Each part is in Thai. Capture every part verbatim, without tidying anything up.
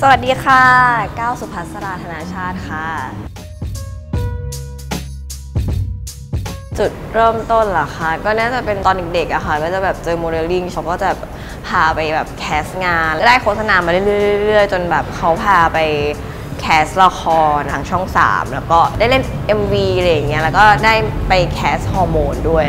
สวัสดีค่ะก้าวสุภัสราธนาชาติค่ะจุดเริ่มต้นเหรอคะก็น่าจะเป็นตอนเด็กๆอะค่ะก็จะแบบเจอโมเดลลิ่งเขาก็จะพาไปแบบแคสงานได้โฆษณามาเรื่อยๆจนแบบเขาพาไปแคสละครทางช่องสามแล้วก็ได้เล่น เอ็ม วี อะไรอย่างเงี้ยแล้วก็ได้ไปแคสฮอร์โมนด้วย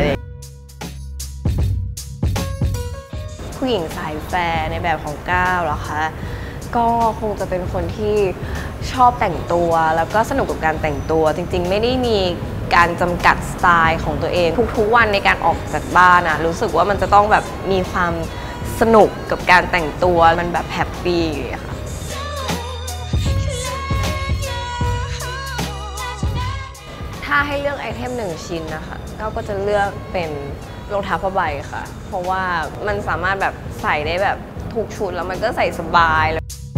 ผู้หญิงสายแฟร์ในแบบของก้าวเหรอคะก็คงจะเป็นคนที่ชอบแต่งตัวแล้วก็สนุกกับการแต่งตัวจริงๆไม่ได้มีการจำกัดสไตล์ของตัวเองทุกๆวันในการออกจากบ้านอะรู้สึกว่ามันจะต้องแบบมีความสนุกกับการแต่งตัวมันแบบแฮปปี้ค่ะถ้าให้เลือกไอเทมหนึ่งชิ้นนะคะก้าวก็จะเลือกเป็นรองเท้าผ้าใบค่ะเพราะว่ามันสามารถแบบใส่ได้แบบทุกชุดแล้วมันก็ใส่สบาย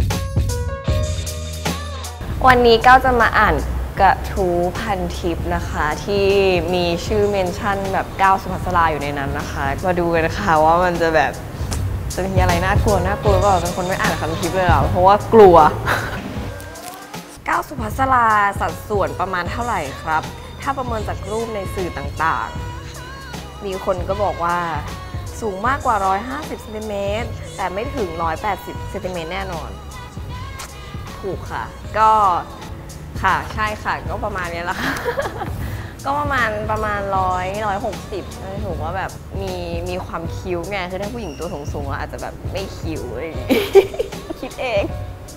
วันนี้ก้าวจะมาอ่านกระทู้พันทิปนะคะที่มีชื่อเมนชั่นแบบก้าวสุภัสราอยู่ในนั้นนะคะมาดูกันนะคะว่ามันจะแบบจะมีอะไรน่ากลัวน่ากลัวก็เป็นคนไม่อ่านพันทิปเลยหรอเพราะว่ากลัวก้าวสุภัสราสัดส่วนประมาณเท่าไหร่ครับถ้าประเมินจากรูปในสื่อต่างๆมีคนก็บอกว่าสูงมากกว่าหนึ่งร้อยห้าสิบเซนติเมตรแต่ไม่ถึงหนึ่งร้อยแปดสิบเซนติเมตรแน่นอนถูกค่ะก็ค่ะใช่ค่ะก็ประมาณนี้แหละค่ะก็ประมาณประมาณร้อยร้อยหกสิบถูกว่าแบบมีมีความคิ้วไงคือถ้าผู้หญิงตัวสูงๆอาจจะแบบไม่คิ้วอะไรอย่างงี้คิดเอง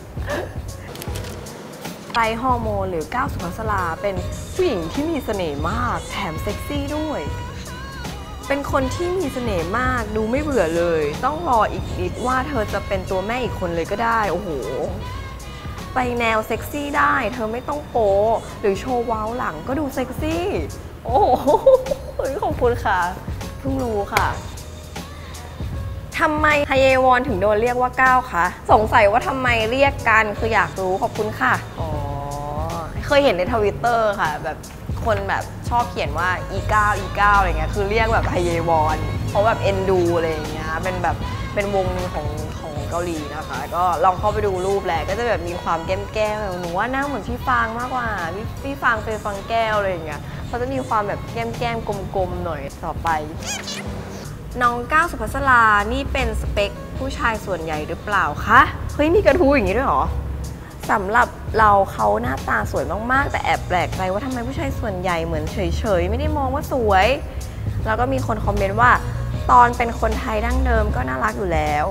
ไตรฮอร์โมนหรือก้าวสุภัสราเป็นผู้หญิงที่มีเสน่ห์มากแถมเซ็กซี่ด้วยเป็นคนที่มีเสน่ห์มากดูไม่เบื่อเลยต้องรออีกนิดว่าเธอจะเป็นตัวแม่อีกคนเลยก็ได้โอ้โหไปแนวเซ็กซี่ได้เธอไม่ต้องโป๊หรือโชว์ว้าวหลังก็ดูเซ็กซี่โอ้โหขอบคุณค่ะเพิ่งรู้ค่ะทำไมไฮเอวอนถึงโดนเรียกว่าก้าวคะสงสัยว่าทำไมเรียกกันคืออยากรู้ขอบคุณค่ะอ๋อเคยเห็นในทวิตเตอร์ค่ะแบบคนแบบชอบเขียนว่าอีก้าวอีก้าวอะไรเงี้ยคือเรียกแบบไฮเอวอนเพราะแบบเอ็นดูอะไรอย่างเงี้ยเป็นแบบเป็นวงนึงของของเกาหลีนะคะก็ลองเข้าไปดูรูปแหละก็จะแบบมีความแก้มแก้มหนูว่าหน้าเหมือนพี่ฟางมากกว่าพี่พี่ฟางเป็นฟังแก้วอะไรอย่างเงี้ยเขาจะมีความแบบแก้มแก้มกลมๆหน่อยต่อไปน้องก้าวสุภัสรานี่เป็นสเปคผู้ชายส่วนใหญ่หรือเปล่าคะเฮ้ยมีกระทู้อย่างนี้ด้วยเหรอสำหรับเราเขาหน้าตาสวยมากๆแต่แอบแปลกใจว่าทำไมผู้ชายส่วนใหญ่เหมือนเฉยๆไม่ได้มองว่าสวยแล้วก็มีคนคอมเมนต์ว่าตอนเป็นคนไทยดั้งเดิมก็น่ารักอยู่แล้ว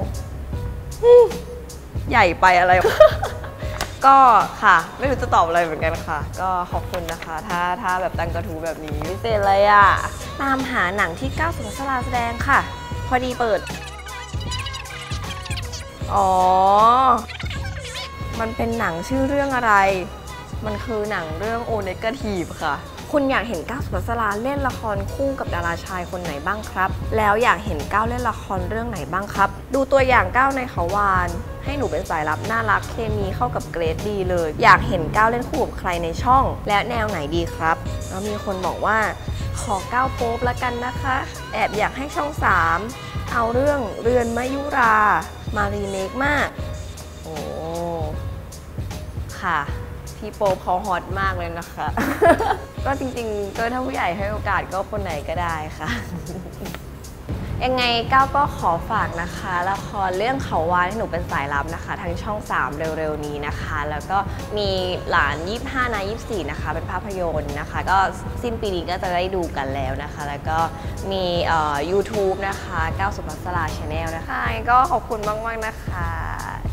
ใหญ่ไปอะไร ก็ค่ะไม่รู้จะตอบอะไรเหมือนกันค่ะก็ขอบคุณนะคะถ้าถ้าแบบตั้งกระทู้แบบนี้พิเศษอะไรอ่ะตามหาหนังที่ก้าวสุภัสราแสดงค่ะพอดีเปิดอ๋อมันเป็นหนังชื่อเรื่องอะไรมันคือหนังเรื่องโอเนกาทีฟค่ะคุณอยากเห็นก้าวสุภัสราเล่นละครคู่กับดาราชายคนไหนบ้างครับแล้วอยากเห็นก้าวเล่นละครเรื่องไหนบ้างครับดูตัวอย่างก้าวในเขาวานให้หนูเป็นสายลับน่ารักเคมีเข้ากับเกรดดีเลยอยากเห็นก้าวเล่นคู่กับใครในช่องและแนวไหนดีครับแล้วมีคนบอกว่าขอก้าวโป๊ปละกันนะคะแอบอยากให้ช่องสามเอาเรื่องเรือนมยุรามารีเมคมากโอ้ค่ะพี่โป๊ปเขาฮอตมากเลยนะคะก็จริงๆก็ถ้าผู้ใหญ่ให้โอกาสก็คนไหนก็ได้ค่ะยังไงก้าวก็ขอฝากนะคะละครเรื่องเขาวานให้หนูเป็นสายลับนะคะทางช่องสามเร็วๆนี้นะคะแล้วก็มีหลานยี่สิบห้านะยี่สิบสี่นะคะเป็นภาพยนตร์นะคะก็สิ้นปีนี้ก็จะได้ดูกันแล้วนะคะแล้วก็มีเอ่อ ยูทูบ นะคะก้าวสุภัสรา ชาแนลนะคะก็ขอบคุณมากๆนะคะ